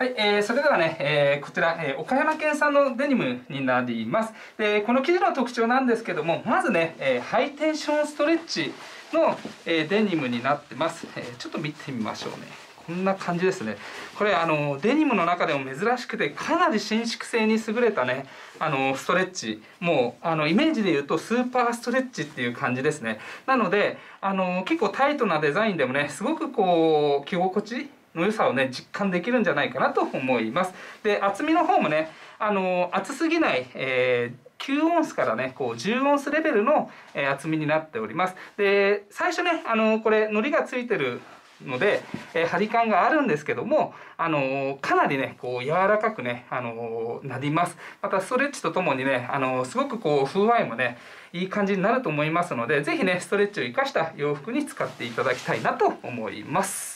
はい、それではね、こちら、岡山県産のデニムになります。で、この生地の特徴なんですけども、まずね、ハイテンションストレッチの、デニムになってます。ちょっと見てみましょうね。こんな感じですね。これデニムの中でも珍しくてかなり伸縮性に優れたねストレッチ、もうイメージで言うとスーパーストレッチっていう感じですね。なので結構タイトなデザインでもね、すごくこう着心地の良さをね実感できるんじゃないかなと思います。で、厚みの方もね厚すぎない、9オンスからねこう10オンスレベルの、厚みになっております。で、最初ねこれ糊がついてるので、張り感があるんですけどもかなりねこう柔らかくねなります。またストレッチとともにねすごくこう風合いもねいい感じになると思いますので、是非ねストレッチを生かした洋服に使っていただきたいなと思います。